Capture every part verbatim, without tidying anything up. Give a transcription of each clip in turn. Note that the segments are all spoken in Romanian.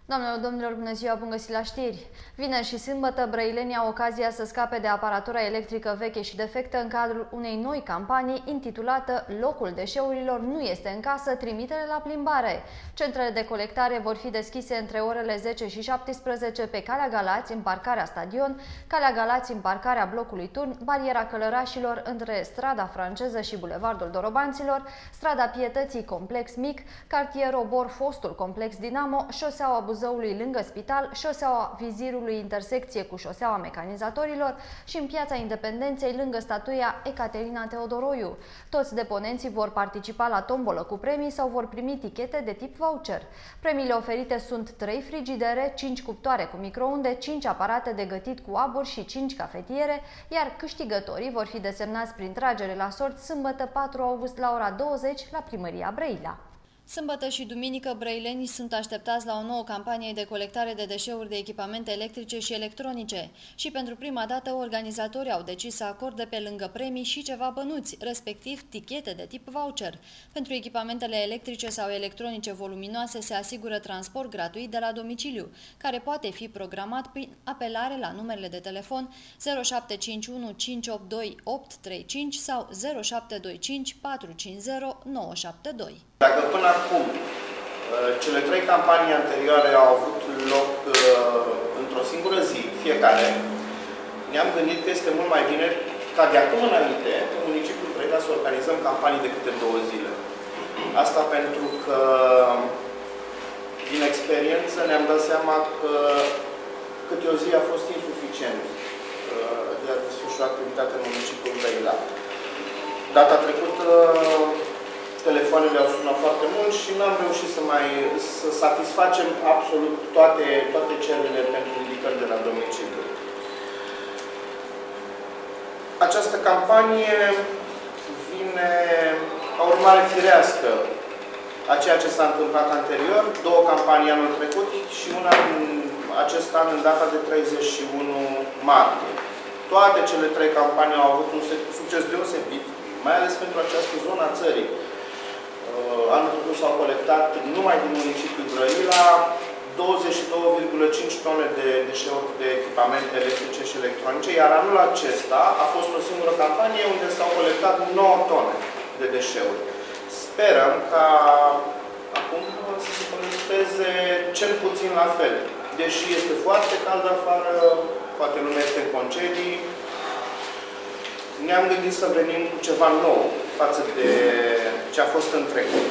Doamnelor, domnilor, bună ziua, bun găsit la știri! Vineri și sâmbătă, brăilenii au ocazia să scape de aparatura electrică veche și defectă în cadrul unei noi campanii intitulată Locul deșeurilor nu este în casă, trimitere la plimbare. Centrele de colectare vor fi deschise între orele zece și șaptesprezece pe Calea Galați, în parcarea Stadion, Calea Galați, în parcarea blocului Turn, bariera Călărașilor între strada franceză și bulevardul Dorobanților, strada Pietății, complex mic, cartier Obor, fostul complex Dinamo, șoseaua Buzăului lângă spital, șoseaua Vizirului, intersecție cu șoseaua Mecanizatorilor și în Piața Independenței lângă statuia Ecaterina Teodoroiu. Toți deponenții vor participa la tombolă cu premii sau vor primi tichete de tip voucher. Premiile oferite sunt trei frigidere, cinci cuptoare cu microunde, cinci aparate de gătit cu abur și cinci cafetiere, iar câștigătorii vor fi desemnați prin tragere la sorți sâmbătă patru august la ora douăzeci la Primăria Brăila. Sâmbătă și duminică, brăilenii sunt așteptați la o nouă campanie de colectare de deșeuri de echipamente electrice și electronice și pentru prima dată organizatorii au decis să acorde pe lângă premii și ceva bănuți, respectiv tichete de tip voucher. Pentru echipamentele electrice sau electronice voluminoase se asigură transport gratuit de la domiciliu, care poate fi programat prin apelare la numerele de telefon zero șapte cinci unu cinci opt doi opt trei cinci sau zero șapte doi cinci patru cinci zero nouă șapte doi. Dacă până acum cele trei campanii anterioare au avut loc într-o singură zi, fiecare, ne-am gândit că este mult mai bine ca de acum înainte, în municipiul Brăila, să organizăm campanii de câte două zile. Asta pentru că, din experiență, ne-am dat seama că câte o zi a fost insuficient de a desfășura activitatea în municipiul Brăila. Data trecută, telefoanele au sunat foarte mult și nu am reușit să mai să satisfacem absolut toate, toate cererile pentru ridicări de la domiciliu. Această campanie vine ca urmare firească a ceea ce s-a întâmplat anterior, două campanii anul trecut și una în acest an în data de treizeci și unu martie. Toate cele trei campanii au avut un succes deosebit, mai ales pentru această zonă a țării. Anul trecut s-au colectat numai din municipiul Brăila douăzeci și două virgulă cinci tone de deșeuri de echipamente electrice și electronice, iar anul acesta a fost o singură campanie unde s-au colectat nouă tone de deșeuri. Sperăm ca acum să se colecteze cel puțin la fel. Deși este foarte cald afară, poate lumea este în concedii, ne-am gândit să venim cu ceva nou față de ce a fost în trecut.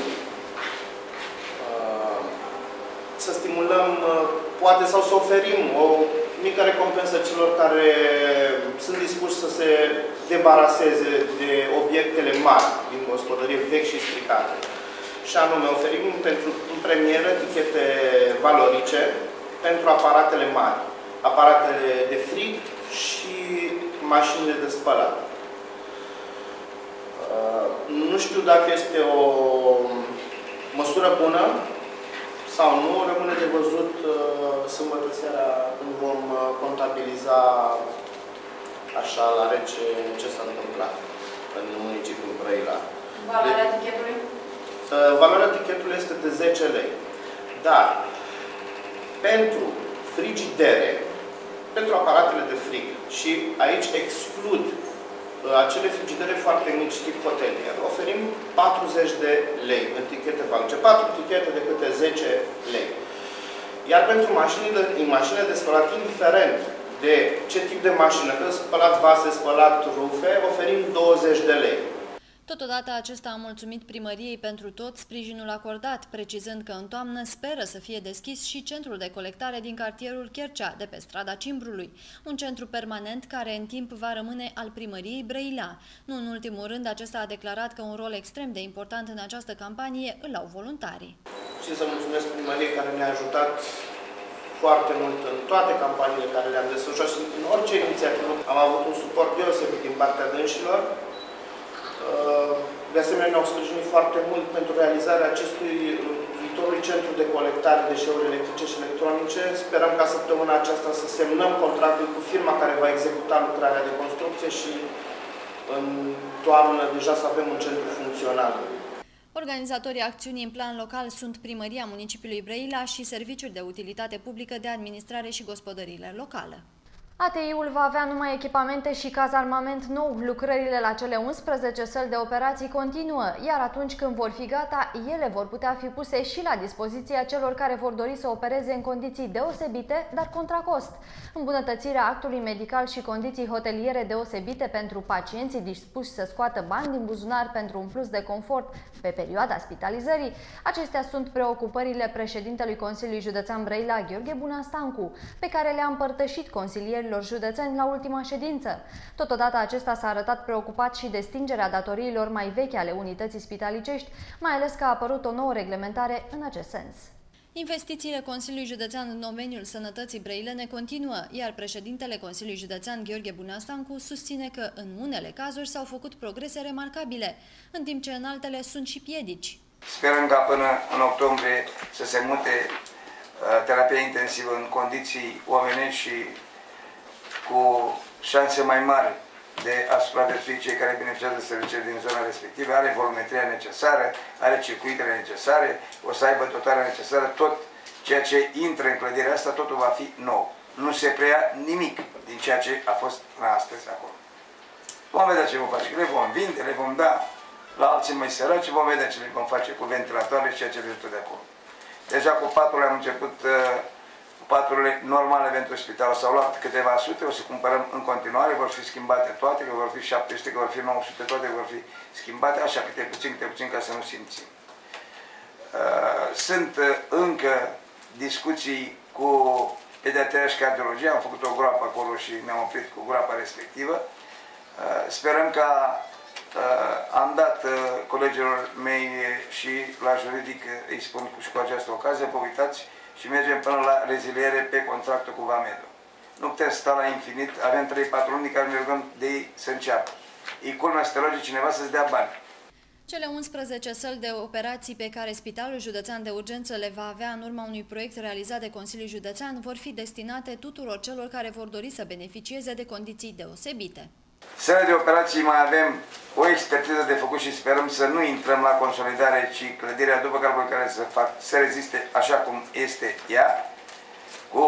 Să stimulăm, poate, sau să oferim o mică recompensă celor care sunt dispuși să se debaraseze de obiectele mari din gospodărie vechi și stricate. Și anume, oferim pentru, în premieră tichete valorice pentru aparatele mari, aparatele de frig și mașinile de spălat. Nu știu dacă este o măsură bună sau nu, rămâne de văzut sâmbătă seara când vom contabiliza așa la rece ce s-a întâmplat în municipiul Brăila. Valoarea tichetului? Valoarea tichetului este de zece lei. Dar pentru frigidere, pentru aparatele de frig, și aici exclud acele frigidere foarte mici, tip hotelier, oferim patruzeci de lei în tichete voucher. patru tichete de câte zece lei. Iar pentru mașinile, mașinile de spălat, indiferent de ce tip de mașină, că spălat vase, spălat rufe, oferim douăzeci de lei. Totodată, acesta a mulțumit primăriei pentru tot sprijinul acordat, precizând că în toamnă speră să fie deschis și centrul de colectare din cartierul Chercea, de pe strada Cimbrului, un centru permanent care în timp va rămâne al primăriei Brăila. Nu în ultimul rând, acesta a declarat că un rol extrem de important în această campanie îl au voluntarii. Și să mulțumesc primăriei care ne-a ajutat foarte mult în toate campaniile care le-am desfășurat și în orice inițiativă. Am avut un suport deosebit din partea dânșilor. De asemenea, ne-au sprijinit foarte mult pentru realizarea acestui viitorului centru de colectare de deșeuri electrice și electronice. Sperăm ca săptămâna aceasta să semnăm contractul cu firma care va executa lucrarea de construcție și în toamnă deja să avem un centru funcțional. Organizatorii acțiunii în plan local sunt Primăria Municipiului Brăila și Serviciul de Utilitate Publică de Administrare și Gospodăriile Locale. A T I-ul va avea numai echipamente și cazarmament nou. Lucrările la cele unsprezece săli de operații continuă, iar atunci când vor fi gata, ele vor putea fi puse și la dispoziția celor care vor dori să opereze în condiții deosebite, dar contra cost. Îmbunătățirea actului medical și condiții hoteliere deosebite pentru pacienții dispuși să scoată bani din buzunar pentru un plus de confort pe perioada spitalizării. Acestea sunt preocupările președintelui Consiliului Județean Brăila, Gheorghe Bunastancu, pe care le-a împărtășit consilierilor județeni la ultima ședință. Totodată acesta s-a arătat preocupat și de stingerea datoriilor mai vechi ale unității spitalicești, mai ales că a apărut o nouă reglementare în acest sens. Investițiile Consiliului Județean în domeniul sănătății brăilene continuă, iar președintele Consiliului Județean Gheorghe Bunastancu susține că în unele cazuri s-au făcut progrese remarcabile, în timp ce în altele sunt și piedici. Sperăm ca până în octombrie să se mute uh, terapia intensivă în condiții omenești și cu șanse mai mari de a supraviețui cei care beneficiază de servicii din zona respectivă, are volumetria necesară, are circuitele necesare, o să aibă dotarea necesară, tot ceea ce intră în clădirea asta, totul va fi nou. Nu se preia nimic din ceea ce a fost la astăzi acolo. Vom vedea ce vom face, le vom vinde, le vom da la alții mai săraci, vom vedea ce le vom face cu ventilatoare și ceea ce rezultă de acolo. Deja cu paturile am început uh, paturile normale pentru spital. S-au luat câteva sute, o să cumpărăm în continuare, vor fi schimbate toate, că vor fi șapte sute, că vor fi nouă sute, toate vor fi schimbate, așa câte puțin, câte puțin, ca să nu simțim. Sunt încă discuții cu pediatria și cardiologia, am făcut o groapă acolo și ne-am oprit cu groapa respectivă. Sperăm că am dat colegilor mei și la juridic, îi spun și cu această ocazie, vă uitați, și mergem până la reziliere pe contractul cu Vamedo. Nu putem sta la infinit, avem trei patru luni care ne rugăm de ei să înceapă. E culmea să te roage cineva să-ți dea bani. Cele unsprezece săli de operații pe care Spitalul Județean de Urgență le va avea în urma unui proiect realizat de Consiliul Județean vor fi destinate tuturor celor care vor dori să beneficieze de condiții deosebite. Săli de operații mai avem o expertiză de făcut și sperăm să nu intrăm la consolidare, ci clădirea după calcul care să fac să reziste așa cum este ea, cu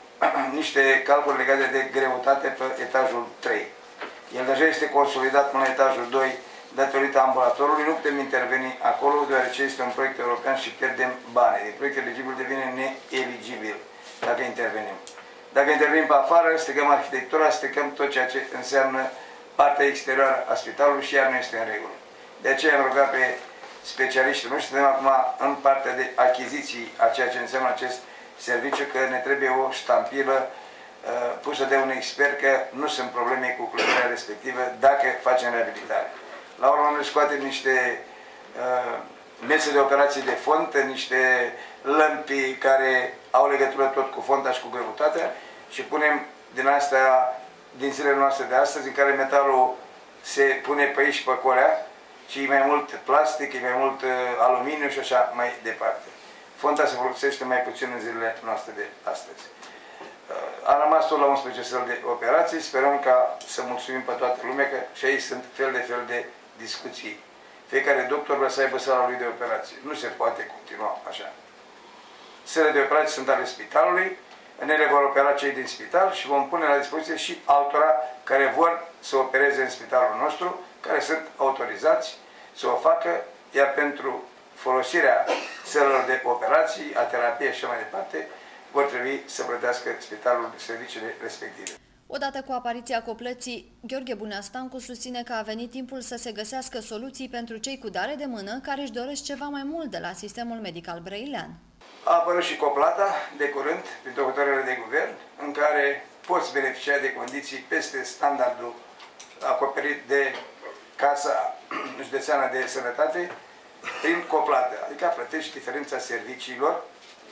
niște calculi legate de greutate pe etajul trei. El deja este consolidat până la etajul doi datorită ambulatorului, nu putem interveni acolo deoarece este un proiect european și pierdem bani. Deci proiect eligibil devine neeligibil dacă intervenim. Dacă intervenim pe afară, stricăm arhitectura, stricăm tot ceea ce înseamnă partea exterioară a spitalului și iar nu este în regulă. De aceea am rugat pe specialiștii noștri, suntem acum în partea de achiziții a ceea ce înseamnă acest serviciu, că ne trebuie o ștampilă uh, pusă de un expert că nu sunt probleme cu clădirea respectivă dacă facem reabilitare. La urmă noi scoatem niște uh, mese de operații de fontă, niște lămpi care au legătură tot cu fonta și cu greutatea și punem din astea, din zilele noastre de astăzi, în care metalul se pune pe aici și pe corea și e mai mult plastic, e mai mult uh, aluminiu și așa mai departe. Fonta se folosește mai puțin în zilele noastre de astăzi. Uh, a rămas tot la unsprezece săli de operații, sperăm ca să mulțumim pe toată lumea, că și aici sunt fel de fel de discuții. Fiecare doctor vrea să aibă sala lui de operații. Nu se poate continua așa. Sălile de operații sunt ale spitalului, în ele vor opera cei din spital și vom pune la dispoziție și altora care vor să opereze în spitalul nostru, care sunt autorizați să o facă, iar pentru folosirea sălilor de operații, a terapiei și așa mai departe, vor trebui să plătească spitalul serviciile respective. Odată cu apariția copleții, Gheorghe Bunastancu susține că a venit timpul să se găsească soluții pentru cei cu dare de mână care își doresc ceva mai mult de la sistemul medical brăilean. A apărut și coplata de curând, prin hotărâre de guvern, în care poți beneficia de condiții peste standardul acoperit de Casa Județeană de Sănătate prin coplată. Adică plătești diferența serviciilor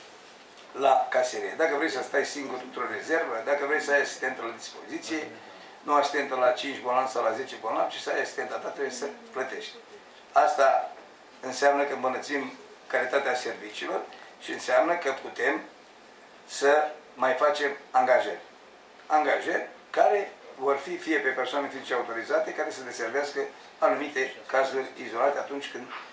la caserie. Dacă vrei să stai singur într-o rezervă, dacă vrei să ai asistentă la dispoziție, nu asistentă la cinci bolnavi sau la zece bolnavi, ci să ai asistenta ta, trebuie să plătești. Asta înseamnă că îmbunătățim calitatea serviciilor și înseamnă că putem să mai facem angajări. Angajări care vor fi fie pe persoane fizice autorizate care să deservească anumite cazuri izolate atunci când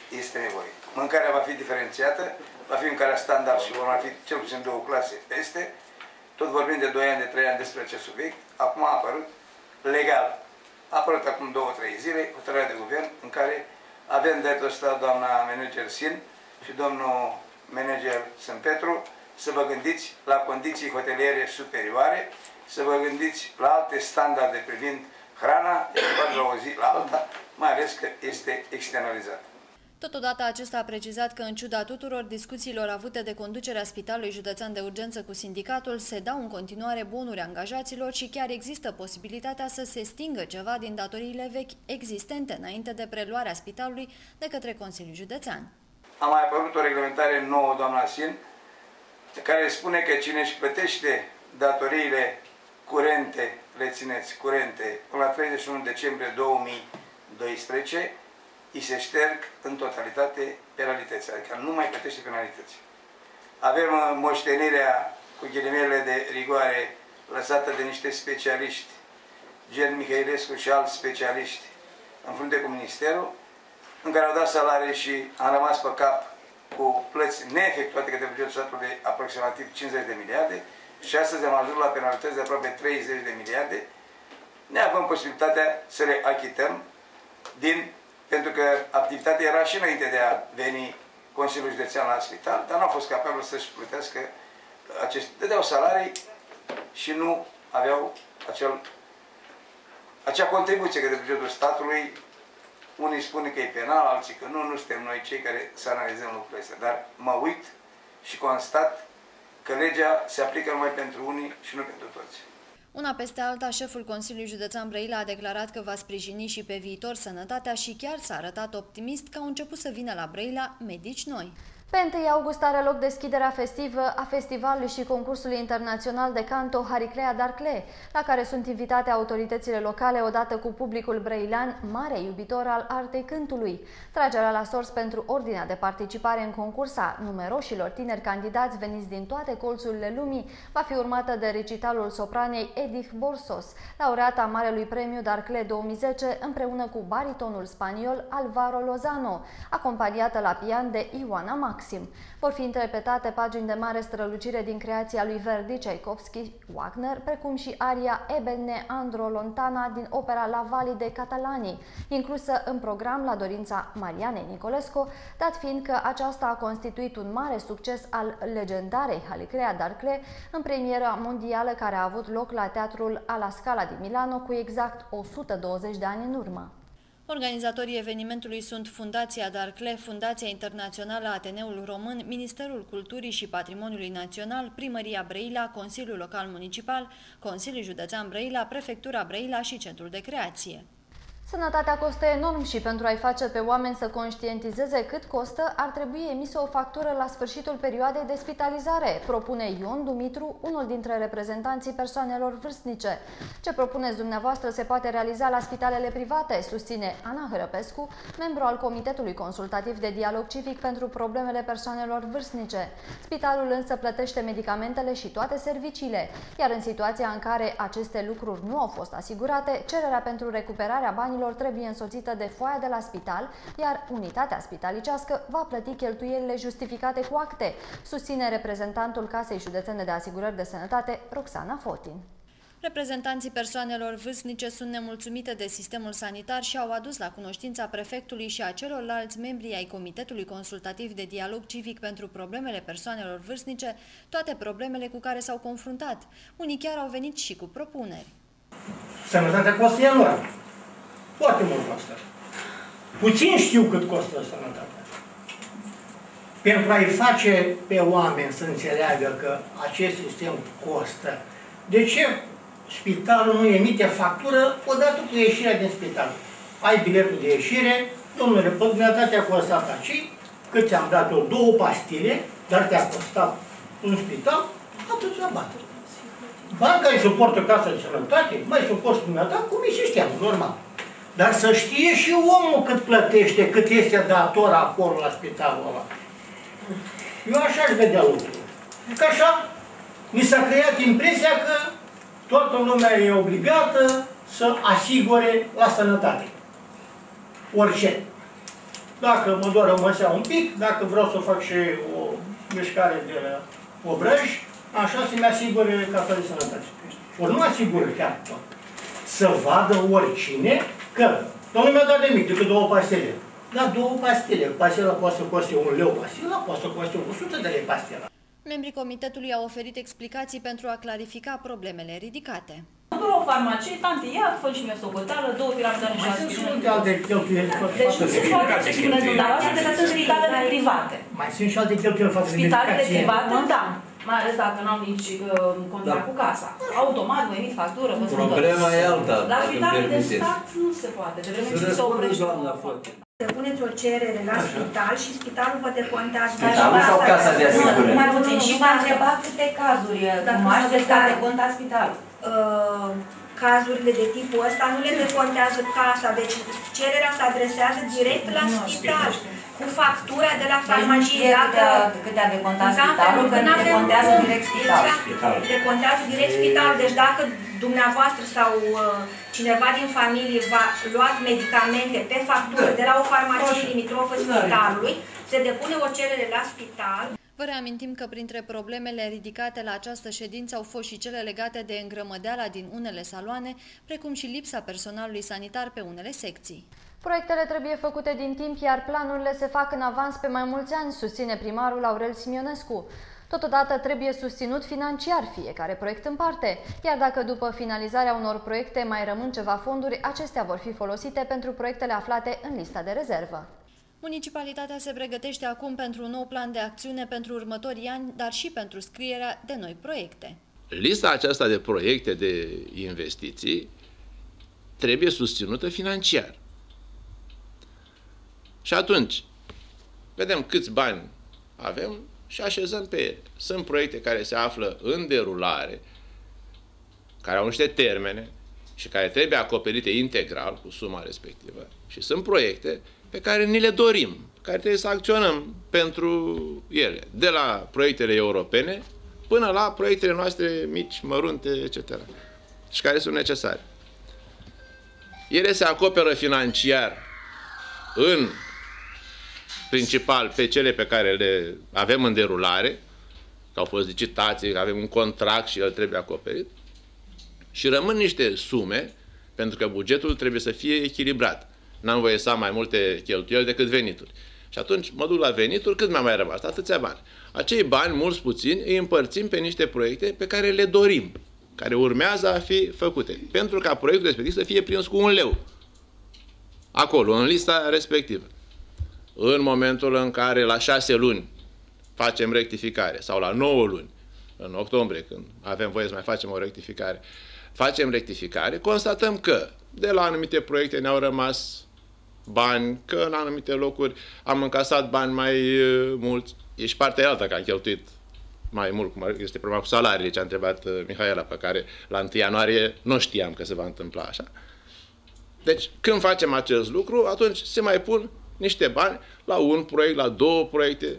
este nevoie. Mâncarea va fi diferențiată, va fi mâncarea standard și vor mai fi cel puțin două clase peste. Tot vorbim de doi ani, de trei ani despre acest subiect. Acum a apărut legal. A apărut acum două, trei zile hotărârea de guvern în care avem dreptul ăsta, doamna manager Sin și domnul manager Sân Petru, să vă gândiți la condiții hoteliere superioare, să vă gândiți la alte standarde privind hrana, de la o zi la alta, mai ales că este externalizat. Totodată, acesta a precizat că, în ciuda tuturor discuțiilor avute de conducerea Spitalului Județean de Urgență cu sindicatul, se dau în continuare bonuri angajaților și chiar există posibilitatea să se stingă ceva din datoriile vechi existente înainte de preluarea spitalului de către Consiliul Județean. A mai apărut o reglementare nouă, doamna Sin, care spune că cine își plătește datoriile curente, le țineți, curente, până la treizeci și unu decembrie două mii doisprezece, îi se șterg în totalitate penalități, adică nu mai plătește penalități. Avem moștenirea, cu ghilimele de rigoare, lăsată de niște specialiști, gen Mihailescu și alți specialiști, în frunte cu Ministerul, în care au dat salarii și am rămas pe cap cu plăți neefectuate către bugetul statului de aproximativ cincizeci de miliarde și astăzi am ajuns la penalități de aproape treizeci de miliarde, ne avem posibilitatea să le achităm din, pentru că activitatea era și înainte de a veni Consiliul Județean la spital, dar nu au fost capabili să-și plătească aceste, dădeau salarii și nu aveau acel, acea contribuție către bugetul statului. Unii spun că e penal, alții că nu, nu suntem noi cei care să analizăm lucrurile astea. Dar mă uit și constat că legea se aplică numai pentru unii și nu pentru toți. Una peste alta, șeful Consiliului Județean Brăila a declarat că va sprijini și pe viitor sănătatea și chiar s-a arătat optimist că au început să vină la Brăila medici noi. Pe întâi august are loc deschiderea festivă a festivalului și concursului internațional de canto Hariclea Darcle, la care sunt invitate autoritățile locale odată cu publicul brăilean, mare iubitor al artei cântului. Tragerea la sorți pentru ordinea de participare în concurs a numeroșilor tineri candidați veniți din toate colțurile lumii va fi urmată de recitalul sopranei Edith Borsos, laureata Marelui Premiu Darcle două mii zece, împreună cu baritonul spaniol Alvaro Lozano, acompaniată la pian de Ioana Max. Vor fi interpretate pagini de mare strălucire din creația lui Verdi, Tchaikovsky, Wagner, precum și aria Ebene Andro Lontana din opera La Valli de Catalani, inclusă în program la dorința Marianei Nicolescu, dat fiind că aceasta a constituit un mare succes al legendarei Hariclea Darcle în premiera mondială care a avut loc la Teatrul alla Scala din Milano cu exact o sută douăzeci de ani în urmă. Organizatorii evenimentului sunt Fundația Darcle, Fundația Internațională Ateneul Român, Ministerul Culturii și Patrimoniului Național, Primăria Brăila, Consiliul Local Municipal, Consiliul Județean Brăila, Prefectura Brăila și Centrul de Creație. Sănătatea costă enorm și pentru a-i face pe oameni să conștientizeze cât costă, ar trebui emisă o factură la sfârșitul perioadei de spitalizare, propune Ion Dumitru, unul dintre reprezentanții persoanelor vârstnice. Ce propuneți dumneavoastră se poate realiza la spitalele private, susține Ana Hărăpescu, membru al Comitetului Consultativ de Dialog Civic pentru problemele persoanelor vârstnice. Spitalul însă plătește medicamentele și toate serviciile, iar în situația în care aceste lucruri nu au fost asigurate, cererea pentru recuperarea banilor trebuie însoțită de foaia de la spital, iar unitatea spitalicească va plăti cheltuielile justificate cu acte, susține reprezentantul Casei Județene de Asigurări de Sănătate, Roxana Fotin. Reprezentanții persoanelor vârstnice sunt nemulțumite de sistemul sanitar și au adus la cunoștința prefectului și a celorlalți membri ai Comitetului Consultativ de Dialog Civic pentru problemele persoanelor vârstnice toate problemele cu care s-au confruntat. Unii chiar au venit și cu propuneri. Sănătatea costă enorm. Foarte mult costă. Puțin știu cât costă sănătatea. Pentru a-i face pe oameni să înțeleagă că acest sistem costă, de ce spitalul nu emite factură odată cu ieșirea din spital? Ai biletul de ieșire, domnule, pe dumneavoastră a costat aici, cât ți-am dat eu, două pastile, dar te-a costat un spital, atât la bată. Banca îi suportă Casa de Sănătate, mai suportă dumneavoastră, cum e sistemul, normal. Dar să știe și omul cât plătește, cât este dator acolo la spitalul ăla. Eu așa aș vedea lucrurile. Că așa mi s-a creat impresia că toată lumea e obligată să asigure la sănătate. Orice. Dacă mă doare măsea un pic, dacă vreau să fac și o mișcare de obrăj, așa se-mi asigură cartea de sănătate. Ori nu asigură chiar tot. Să vadă oricine că, domnul mi-a dat de mic decât două pastile. Da, două pastile. Pastila poate să coste un leu, pastila poate să coste o sută de lei pastila. Membrii comitetului au oferit explicații pentru a clarifica problemele ridicate. Nu o farmacie, tante, ia, fă și mie socoteală, două piramidale și aspirine. Mai sunt și multe alte cheltuieli. Deci nu sunt toate ce spuneți dumneavoastră, decât sunt spitalele private. Mai sunt și alte cheltuieli față de medicație. Spitalele private, da. Mai ales dacă n-au nici uh, contract cu casa. Automat, vă emit factură, vă spun. Problema e alta. La spitalele de stat nu se poate. De vreme ce se oprește. Depuneți o cerere la spital și spitalul vă decontează. Spitalul sau casa de asigurări? Mai puțin. Și v-a întrebat câte cazuri cunoașteți care deconta spitalul. Cazurile de tipul ăsta nu le decontează casa, deci cererea se adresează direct la spital, cu factura de la farmacie. Câte a decontat spitalul, că nu decontează direct spitalul. Decontează direct spitalul, deci dacă dumneavoastră sau cineva din familie va lua medicamente pe factură de la o farmacie limitrofă spitalului, se depune o cerere la spital. Vă reamintim că printre problemele ridicate la această ședință au fost și cele legate de îngrămădeala din unele saloane, precum și lipsa personalului sanitar pe unele secții. Proiectele trebuie făcute din timp, iar planurile se fac în avans pe mai mulți ani, susține primarul Aurel Simionescu. Totodată trebuie susținut financiar fiecare proiect în parte, iar dacă după finalizarea unor proiecte mai rămân ceva fonduri, acestea vor fi folosite pentru proiectele aflate în lista de rezervă. Municipalitatea se pregătește acum pentru un nou plan de acțiune pentru următorii ani, dar și pentru scrierea de noi proiecte. Lista aceasta de proiecte de investiții trebuie susținută financiar. Și atunci, vedem câți bani avem și așezăm pe ele. Sunt proiecte care se află în derulare, care au niște termene și care trebuie acoperite integral cu suma respectivă. Și sunt proiecte pe care ni le dorim, care trebuie să acționăm pentru ele, de la proiectele europene până la proiectele noastre mici, mărunte, et cetera. Și care sunt necesare. Ele se acoperă financiar în principal pe cele pe care le avem în derulare, că au fost licitații, că avem un contract și el trebuie acoperit, și rămân niște sume, pentru că bugetul trebuie să fie echilibrat. N-am voie să am mai multe cheltuieli decât venituri. Și atunci mă duc la venituri, cât mi-a mai rămas? Atâția bani. Acei bani, mulți puțini, îi împărțim pe niște proiecte pe care le dorim, care urmează a fi făcute, pentru ca proiectul respectiv să fie prins cu un leu. Acolo, în lista respectivă. În momentul în care la șase luni facem rectificare, sau la nouă luni, în octombrie, când avem voie să mai facem o rectificare, facem rectificare, constatăm că de la anumite proiecte ne-au rămas bani, că în anumite locuri am încasat bani mai uh, mulți. E și partea alta, că am cheltuit mai mult, cum este problema cu salariile, ce a întrebat uh, Mihaela, pe care la întâi ianuarie nu știam că se va întâmpla așa. Deci, când facem acest lucru, atunci se mai pun niște bani la un proiect, la două proiecte,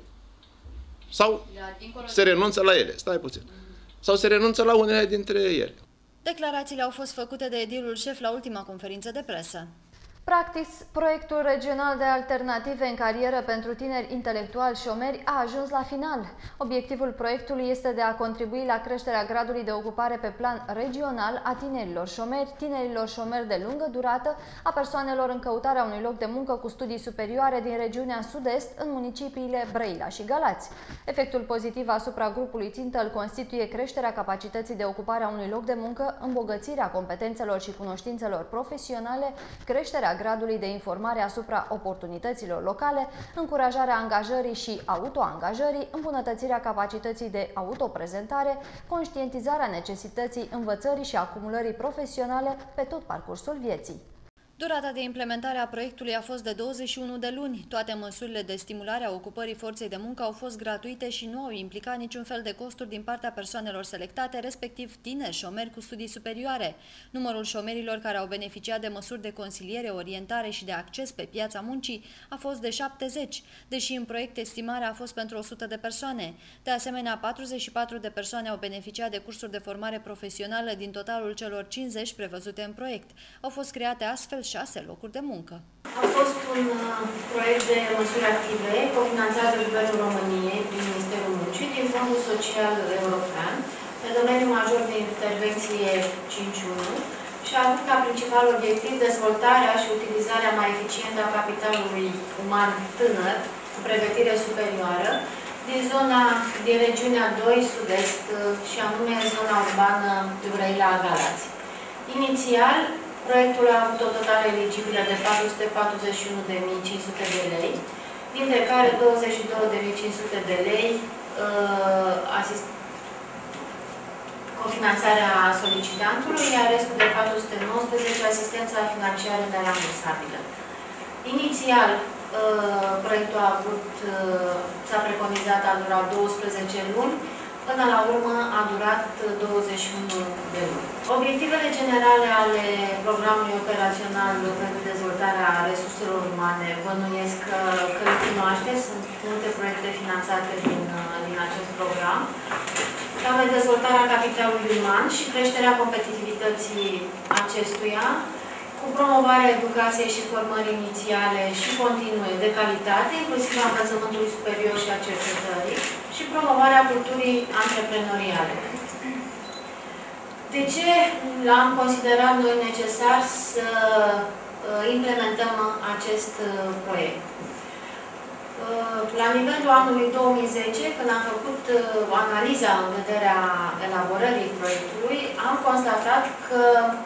sau se renunță la ele, stai puțin, sau se renunță la unele dintre ele. Declarațiile au fost făcute de edilul șef la ultima conferință de presă. Practic, proiectul regional de alternative în carieră pentru tineri intelectuali șomeri a ajuns la final. Obiectivul proiectului este de a contribui la creșterea gradului de ocupare pe plan regional a tinerilor șomeri, tinerilor șomeri de lungă durată, a persoanelor în căutarea unui loc de muncă cu studii superioare din regiunea sud-est în municipiile Brăila și Galați. Efectul pozitiv asupra grupului țintă îl constituie creșterea capacității de ocupare a unui loc de muncă, îmbogățirea competențelor și cunoștințelor profesionale, creșterea gradului de informare asupra oportunităților locale, încurajarea angajării și autoangajării, îmbunătățirea capacității de autoprezentare, conștientizarea necesității învățării și acumulării profesionale pe tot parcursul vieții. Durata de implementare a proiectului a fost de douăzeci și unu de luni. Toate măsurile de stimulare a ocupării forței de muncă au fost gratuite și nu au implicat niciun fel de costuri din partea persoanelor selectate, respectiv tineri șomeri cu studii superioare. Numărul șomerilor care au beneficiat de măsuri de consiliere, orientare și de acces pe piața muncii a fost de șaptezeci, deși în proiect estimarea a fost pentru o sută de persoane. De asemenea, patruzeci și patru de persoane au beneficiat de cursuri de formare profesională din totalul celor cincizeci prevăzute în proiect. Au fost create astfel șase locuri de muncă. A fost un uh, proiect de măsuri active cofinanțat de Guvernul României prin Ministerul Muncii din Fondul Social European pe domeniul major de intervenție cinci unu și a avut ca principal obiectiv dezvoltarea și utilizarea mai eficientă a capitalului uman tânăr cu pregătire superioară din zona, din regiunea doi Sud-Est și anume zona urbană Brăila-Galați. Inițial, proiectul a avut o totală eligibilă de patru sute patruzeci și unu de mii cinci sute de lei, dintre care douăzeci și două de mii cinci sute de lei uh, asist cofinanțarea solicitantului, iar restul de patru sute nouăsprezece asistența financiară nerambursabilă. Inițial, proiectul a avut, s-a preconizat a durat douăsprezece luni, până la urmă a durat douăzeci și unu de luni. Obiectivele generale ale programului operațional pentru dezvoltarea resurselor umane, bănuiesc că, că le cunoașteți, sunt multe proiecte finanțate din, din acest program, anume dezvoltarea capitalului uman și creșterea competitivității acestuia, cu promovarea educației și formării inițiale și continue de calitate, inclusiv a învățământului superior și a cercetării, și promovarea culturii antreprenoriale. De ce l-am considerat noi necesar să implementăm acest proiect? La nivelul anului două mii zece, când am făcut analiza în vederea elaborării proiectului, am constatat că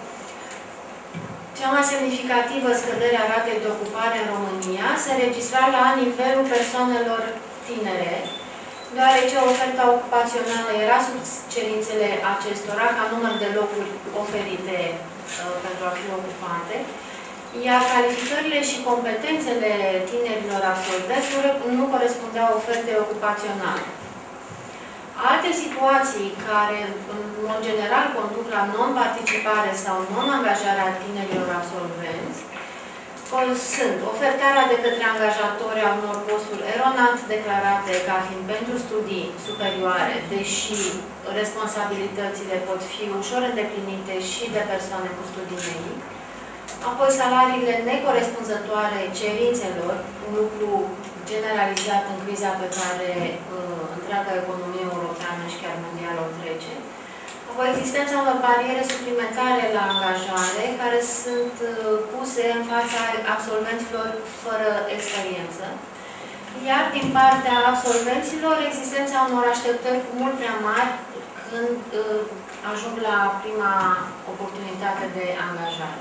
cea mai semnificativă scădere a ratei de ocupare în România se registra la nivelul persoanelor tinere, deoarece oferta ocupațională era sub cerințele acestora ca număr de locuri oferite uh, pentru a fi ocupate, iar calificările și competențele tinerilor absolvenți nu corespundeau ofertei ocupaționale. Alte situații care, în mod general, conduc la non-participare sau non-angajarea tinerilor absolvenți sunt ofertarea de către angajatori a unor posturi eronat declarate ca fiind pentru studii superioare, deși responsabilitățile pot fi ușor îndeplinite și de persoane cu studii medii, apoi salariile necorespunzătoare cerințelor, un lucru generalizat în criza pe care uh, întreaga economie europeană și chiar mondială o trece. Apoi existența unor bariere suplimentare la angajare care sunt uh, puse în fața absolvenților fără experiență. Iar din partea absolvenților, existența unor așteptări mult prea mari când uh, ajung la prima oportunitate de angajare.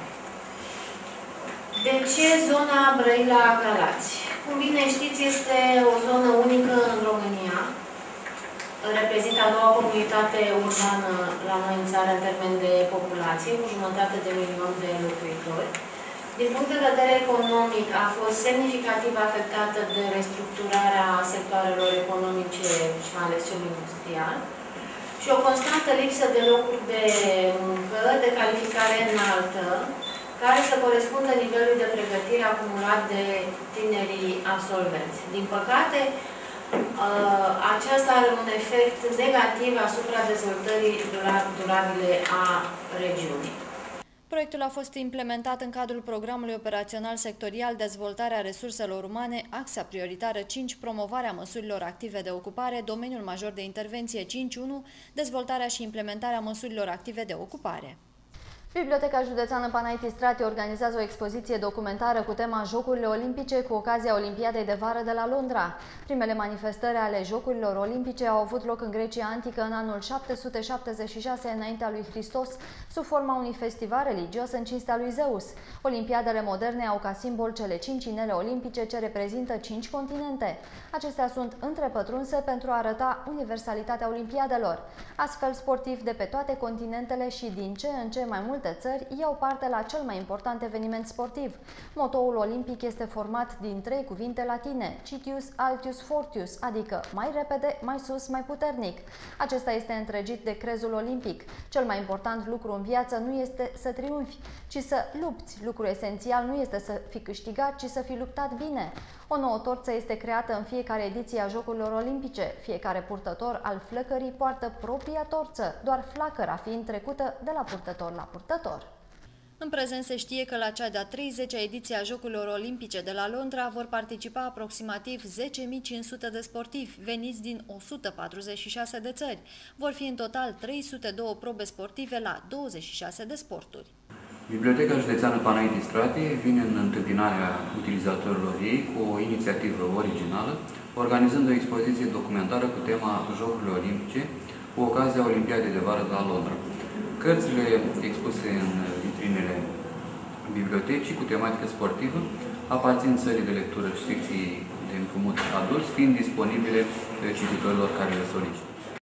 De ce zona Brăila-Galați? Cum bine știți, este o zonă unică în România. Reprezintă a doua comunitate urbană la noi în țară în termen de populație, cu jumătate de milion de locuitori. Din punct de vedere economic, a fost semnificativ afectată de restructurarea sectoarelor economice și mai ales cel industrial și o constantă lipsă de locuri de muncă, de calificare înaltă, care să corespundă nivelului de pregătire acumulat de tinerii absolvenți. Din păcate, aceasta are un efect negativ asupra dezvoltării durabile a regiunii. Proiectul a fost implementat în cadrul programului operațional sectorial Dezvoltarea resurselor umane, axa prioritară cinci, promovarea măsurilor active de ocupare, domeniul major de intervenție cinci unu, dezvoltarea și implementarea măsurilor active de ocupare. Biblioteca Județeană Panaiti Strati organizează o expoziție documentară cu tema Jocurile Olimpice cu ocazia Olimpiadei de vară de la Londra. Primele manifestări ale Jocurilor Olimpice au avut loc în Grecia Antică în anul șapte sute șaptezeci și șase înaintea lui Hristos, sub forma unui festival religios în cinstea lui Zeus. Olimpiadele moderne au ca simbol cele cinci inele olimpice ce reprezintă cinci continente. Acestea sunt întrepătrunse pentru a arăta universalitatea Olimpiadelor. Astfel, sportivi de pe toate continentele și din ce în ce mai multe țări iau parte la cel mai important eveniment sportiv. Motoul olimpic este format din trei cuvinte latine, Citius, Altius, Fortius, adică mai repede, mai sus, mai puternic. Acesta este întregit de crezul olimpic. Cel mai important lucru în viață nu este să triumfi, ci să lupți. Lucrul esențial nu este să fi câștigat, ci să fi luptat bine. O nouă torță este creată în fiecare ediție a Jocurilor Olimpice. Fiecare purtător al flăcării poartă propria torță, doar flacăra fiind trecută de la purtător la purtător. În prezent se știe că la cea de-a treizecea ediție a Jocurilor Olimpice de la Londra vor participa aproximativ zece mii cinci sute de sportivi veniți din o sută patruzeci și șase de țări. Vor fi în total trei sute doi probe sportive la douăzeci și șase de sporturi. Biblioteca Județeană Panaiti Strate vine în întâmpinarea utilizatorilor ei cu o inițiativă originală, organizând o expoziție documentară cu tema Jocurile Olimpice, cu ocazia Olimpiadei de vară de la Londra. Cărțile expuse în vitrinele bibliotecii cu tematică sportivă aparțin sării de lectură și secției de împrumut adus, fiind disponibile cititorilor care le solicită.